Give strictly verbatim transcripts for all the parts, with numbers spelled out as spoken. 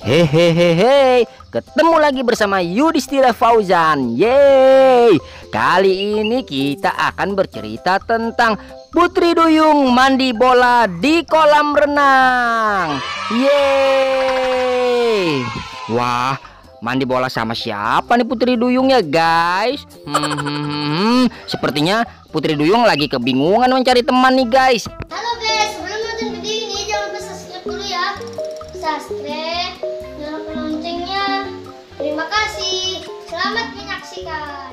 Hehehehe, ketemu lagi bersama Yudhistira Fauzan. Yeay, kali ini kita akan bercerita tentang Putri Duyung mandi bola di kolam renang. Yeay. Wah, mandi bola sama siapa nih Putri Duyung ya guys? Hmm, hmm, hmm. Sepertinya Putri Duyung lagi kebingungan mencari teman nih guys. Halo guys, sebelum nonton video ini jangan lupa subscribe dulu ya. Subscribe, nyalakan loncengnya. Terima kasih. Selamat menyaksikan.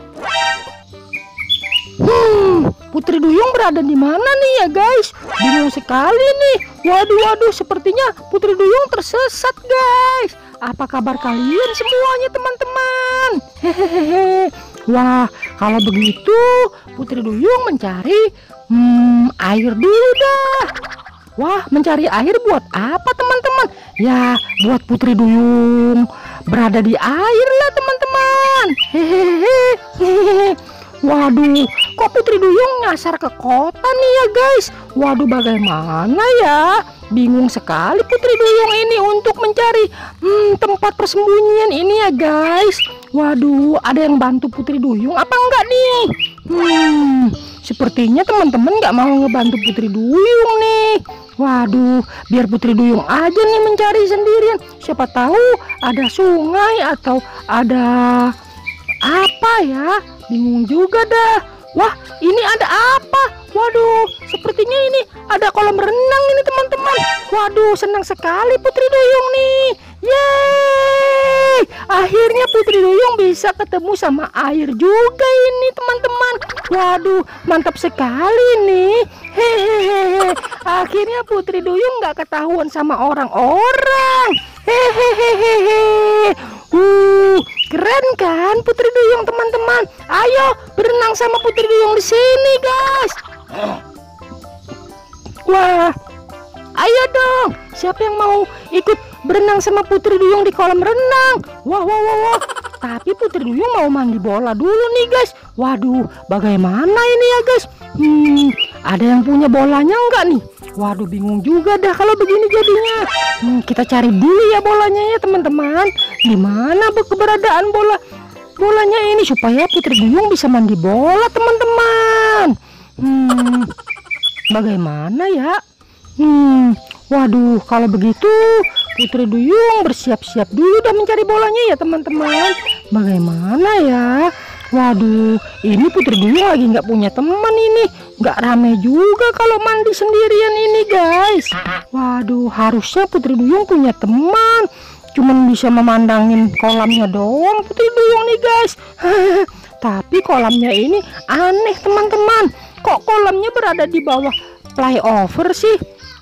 Hmm, Putri Duyung berada di mana nih ya guys? Bingung sekali nih. Waduh waduh, sepertinya Putri Duyung tersesat guys. Apa kabar kalian semuanya teman-teman? Hehehe. Wah, kalau begitu Putri Duyung mencari hmm, air dulu dah. Wah, mencari air buat apa teman-teman? Ya, buat Putri Duyung berada di air lah teman-teman. Hehehe. Waduh, kok Putri Duyung nyasar ke kota nih ya guys? Waduh, bagaimana ya? Bingung sekali Putri Duyung ini untuk mencari hmm, tempat persembunyian ini ya guys. Waduh, ada yang bantu Putri Duyung apa enggak nih? Hmm, sepertinya teman-teman nggak mau ngebantu Putri Duyung nih. Waduh, biar Putri Duyung aja nih mencari sendirian. Siapa tahu ada sungai atau ada apa ya? Bingung juga dah. Wah, ini ada apa? Waduh, sepertinya ini ada kolam renang ini teman-teman. Waduh, senang sekali Putri Duyung nih. Yeay, akhirnya Putri Duyung bisa ketemu sama air juga ini teman-teman. Waduh, mantap sekali nih. Hehehe, akhirnya Putri Duyung nggak ketahuan sama orang-orang. Hehehe. Uh, keren kan Putri Duyung teman-teman. Ayo berenang sama Putri Duyung di sini guys. Wah, ayo dong. Siapa yang mau ikut berenang sama Putri Duyung di kolam renang? Wah, wah, wah, wah. Tapi Putri Duyung mau mandi bola dulu nih guys. Waduh, bagaimana ini ya guys? Hmm, ada yang punya bolanya enggak nih? Waduh, bingung juga dah kalau begini jadinya. Hmm, kita cari dulu ya bolanya ya teman-teman. Di mana keberadaan bola bolanya ini supaya Putri Duyung bisa mandi bola teman-teman. Hmm, bagaimana ya? Hmm, waduh, kalau begitu Putri Duyung bersiap-siap dulu dan mencari bolanya ya teman-teman. Bagaimana ya? Waduh, ini Putri Duyung lagi nggak punya teman ini. Nggak rame juga kalau mandi sendirian ini guys. Waduh, harusnya Putri Duyung punya teman. Cuman bisa memandangin kolamnya doang Putri Duyung nih guys. Tapi kolamnya ini aneh teman-teman. Kok kolamnya berada di bawah flyover sih?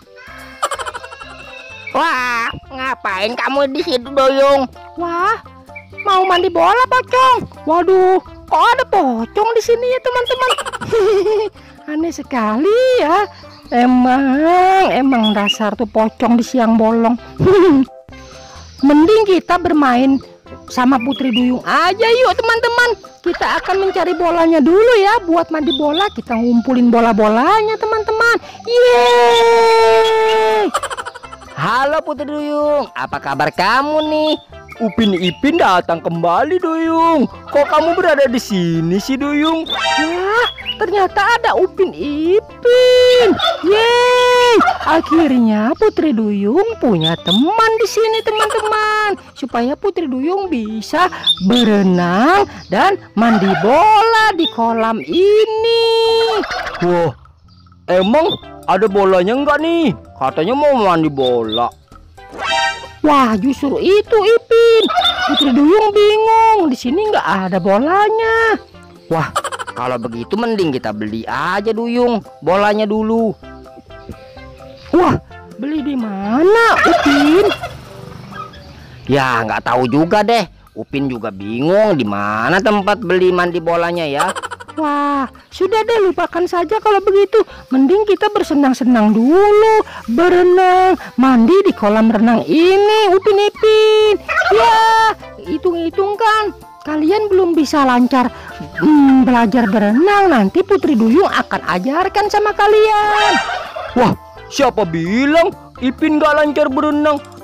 Wah, ngapain kamu di situ Duyung? Wah, mau mandi bola pocong. Waduh, kok ada pocong di sini ya teman-teman? Aneh sekali ya. Emang, emang dasar tuh pocong di siang bolong. Mending kita bermain sama Putri Duyung aja yuk teman-teman. Kita akan mencari bolanya dulu ya. Buat mandi bola kita ngumpulin bola-bolanya teman-teman. Yeay. Halo Putri Duyung, apa kabar kamu nih? Upin Ipin datang kembali Duyung. Kok kamu berada di sini sih Duyung? Wah, ternyata ada Upin Ipin. Yeay, akhirnya Putri Duyung punya teman di sini teman-teman. Supaya Putri Duyung bisa berenang dan mandi bola di kolam ini. Wah, emang ada bolanya nggak nih? Katanya mau mandi bola. Wah, justru itu Ipin. Putri Duyung bingung. Di sini nggak ada bolanya. Wah, kalau begitu mending kita beli aja Duyung bolanya dulu. Wah, beli di mana Upin? Ya nggak tahu juga deh. Upin juga bingung di mana tempat beli mandi bolanya ya. Wah, sudah deh lupakan saja kalau begitu. Mending kita bersenang-senang dulu, berenang, mandi di kolam renang ini, Upin Ipin. Ya, hitung-hitung kan kalian belum bisa lancar hmm, belajar berenang. Nanti Putri Duyung akan ajarkan sama kalian. Wah, siapa bilang Ipin gak lancar berenang?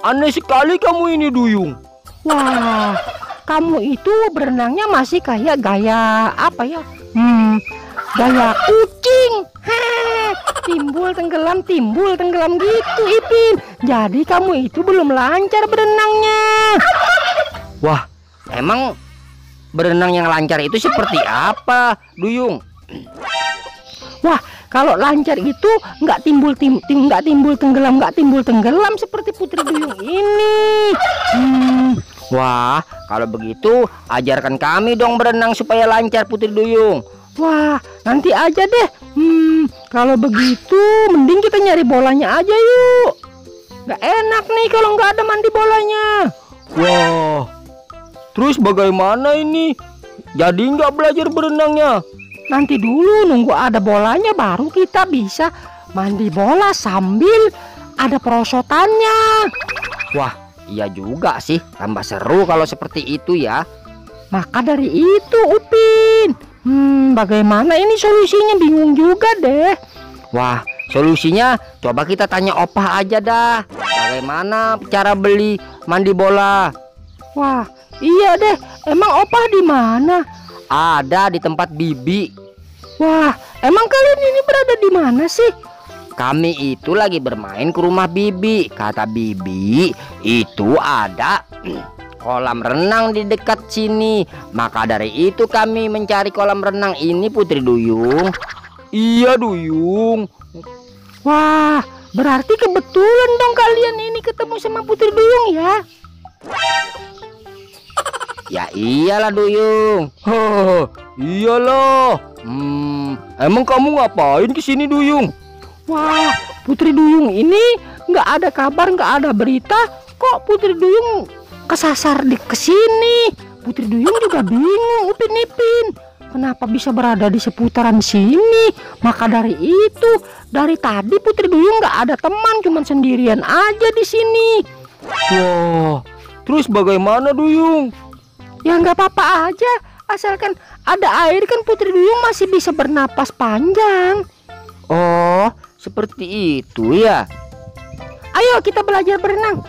Aneh sekali kamu ini Duyung. Wah, kamu itu berenangnya masih kayak gaya apa ya? Hmm, gaya kucing. Heh, timbul tenggelam, timbul tenggelam gitu, Ipin. Jadi kamu itu belum lancar berenangnya. Wah, emang berenang yang lancar itu seperti apa, Duyung? Wah, kalau lancar itu nggak timbul tim, tim nggak timbul tenggelam, nggak timbul tenggelam seperti Putri Duyung ini. Hmm. Wah, kalau begitu ajarkan kami dong berenang supaya lancar, Putri Duyung. Wah, nanti aja deh. Hmm, kalau begitu mending kita nyari bolanya aja yuk. Nggak enak nih kalau nggak ada mandi bolanya. Wah, terus bagaimana ini? Jadi nggak belajar berenangnya? Nanti dulu nunggu ada bolanya baru kita bisa mandi bola sambil ada perosotannya. Wah, iya juga sih, tambah seru kalau seperti itu ya. Maka dari itu Upin, hmm, bagaimana ini solusinya, bingung juga deh. Wah, solusinya coba kita tanya Opah aja dah. Bagaimana cara beli mandi bola? Wah, iya deh, emang Opah di mana? Ada di tempat Bibi. Wah, emang kalian ini berada di mana sih? Kami itu lagi bermain ke rumah Bibi. Kata Bibi itu ada kolam renang di dekat sini. Maka dari itu kami mencari kolam renang ini, Putri Duyung. Iya Duyung. Wah, berarti kebetulan dong kalian ini ketemu sama Putri Duyung ya. Ya iyalah Duyung. Hah, iyalah. Hmm, emang kamu ngapain kesini Duyung? Wah, Putri Duyung ini nggak ada kabar, nggak ada berita. Kok Putri Duyung kesasar di kesini? Putri Duyung juga bingung, Upin Ipin. Kenapa bisa berada di seputaran sini? Maka dari itu, dari tadi Putri Duyung nggak ada teman, cuman sendirian aja di sini. Wah, terus bagaimana Duyung? Ya nggak apa-apa aja, asalkan ada air kan Putri Duyung masih bisa bernapas panjang. Oh, seperti itu ya. Ayo kita belajar berenang.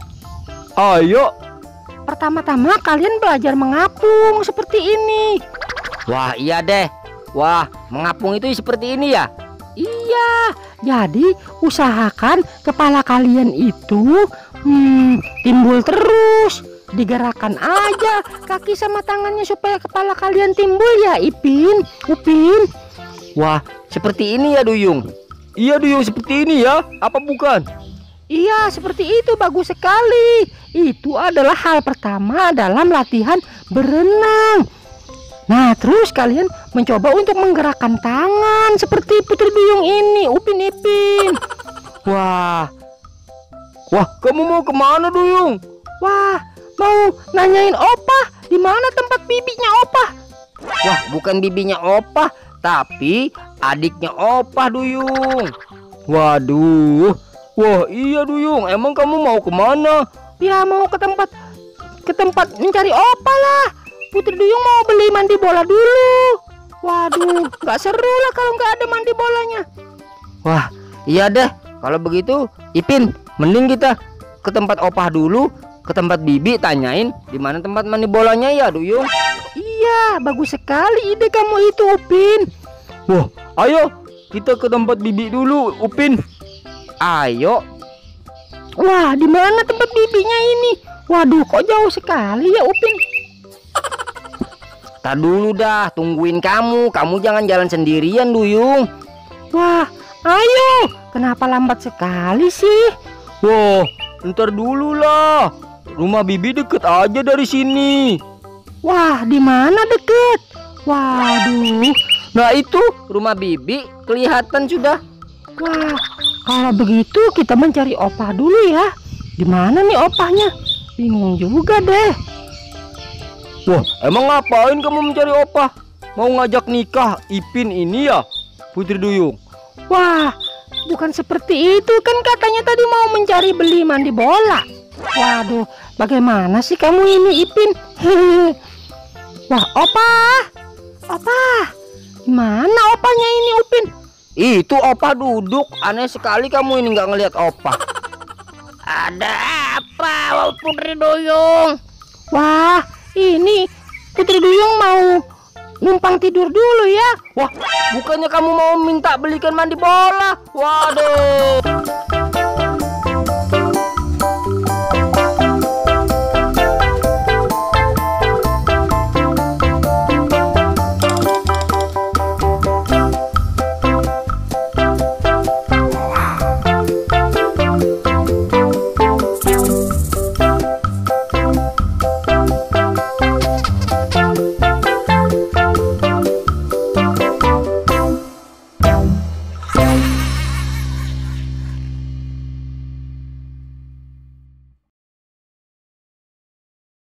Ayo. Pertama-tama kalian belajar mengapung seperti ini. Wah, iya deh. Wah, mengapung itu seperti ini ya. Iya, jadi usahakan kepala kalian itu hmm, timbul terus. Digerakkan aja kaki sama tangannya supaya kepala kalian timbul ya, Ipin, Upin. Wah, seperti ini ya Duyung. Iya Duyung, seperti ini ya. Apa bukan? Iya, seperti itu, bagus sekali. Itu adalah hal pertama dalam latihan berenang. Nah, terus kalian mencoba untuk menggerakkan tangan seperti Putri Duyung ini, Upin Ipin. Wah. Wah, kamu mau kemana Duyung? Wah, mau nanyain Opah, di mana tempat bibinya Opah? Wah, bukan bibinya Opah, tapi adiknya Opah Duyung. Waduh. Wah, iya Duyung. Emang kamu mau kemana? Ya mau ke tempat ke tempat mencari Opah lah. Putri Duyung mau beli mandi bola dulu. Waduh, nggak seru lah kalau nggak ada mandi bolanya. Wah, iya deh. Kalau begitu, Ipin, mending kita ke tempat Opah dulu. Ke tempat Bibi, tanyain di mana tempat mandi bolanya ya Duyung. Iya, bagus sekali ide kamu itu, Upin. Wah, ayo kita ke tempat Bibi dulu, Upin. Ayo. Wah, di mana tempat bibinya ini? Waduh, kok jauh sekali ya, Upin. Tak dulu dah, tungguin kamu. Kamu jangan jalan sendirian Duyung. Wah, ayo. Kenapa lambat sekali sih? Wah, ntar dulu lah. Rumah Bibi deket aja dari sini. Wah, di mana deket? Waduh. Nah itu rumah Bibi kelihatan sudah. Wah, kalau begitu kita mencari Opah dulu ya. Di mana nih Opahnya? Bingung juga deh. Wah, emang ngapain kamu mencari Opah? Mau ngajak nikah Ipin ini ya, Putri Duyung? Wah, bukan seperti itu kan katanya tadi mau mencari beli mandi bola. Waduh, bagaimana sih kamu ini Ipin? Hehehe. Wah, Opah, Opah, mana Opahnya ini Upin? Itu Opah duduk. Aneh sekali kamu ini nggak ngelihat Opah. Ada apa, Wah Putri Duyung? Wah, ini Putri Duyung mau numpang tidur dulu ya. Wah, bukannya kamu mau minta belikan mandi bola? Waduh.